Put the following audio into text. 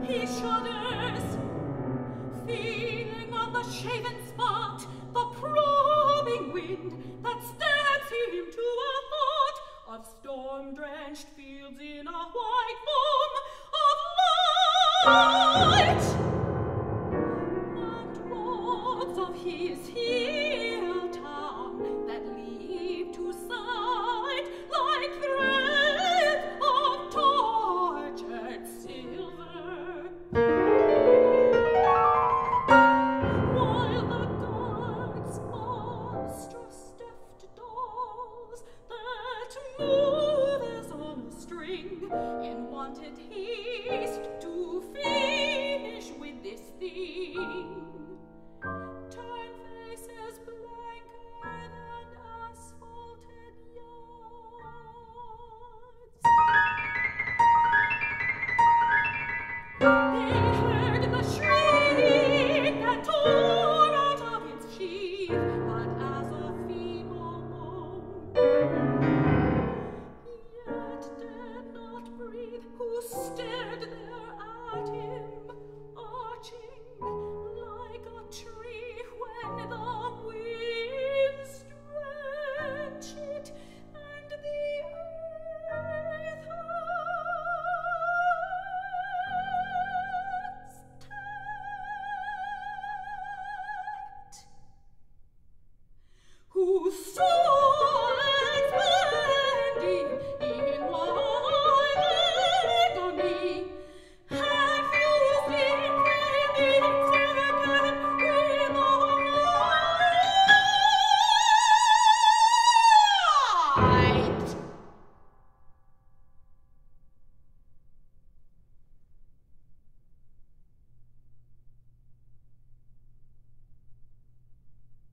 He shudders, feeling on the shaven spot the probing wind that stabs him to a thought of storm-drenched fields in a white foam of light, and roads of his hill town that leave to sight like threads of tortured silver. While the guards monstrous stuffed dolls that move as on a string in wanted haste to finish with this thing, turn faces blanker than asphalted yards. They heard the shriek that tore out of its sheath, but as a feeble moan, yet dared not breathe, who stared there at him, arching like a tree when the winds drench it and the earth hurts tight. Who soul is bending in wild agony, half used in flaming second with a light.